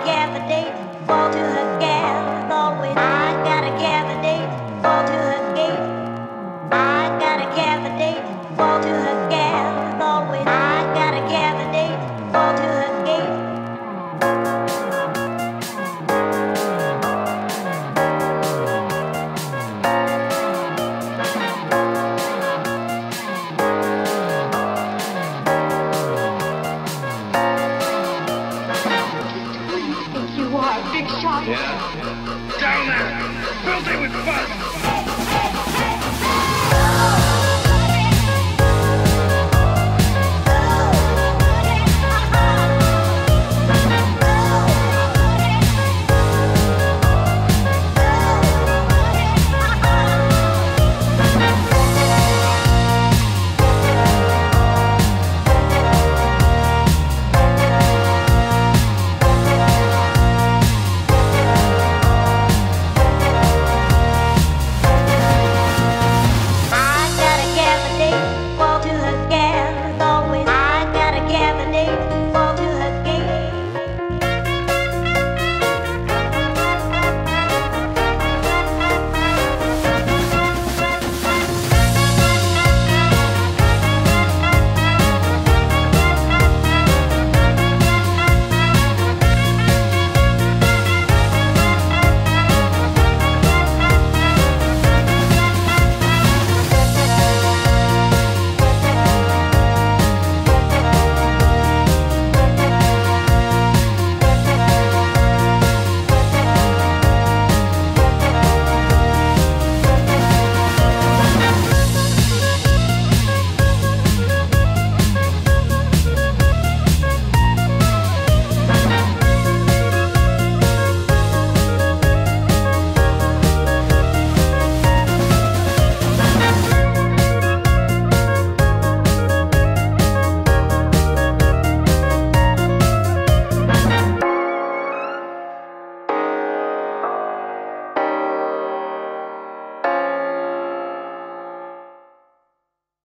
candidate, fall to her gas. As always, I got a candidate, fall to her gate. I got a candidate, fall to her gas. As always, I got a candidate, fall to her gate. Yeah. Down there, filthy with fun.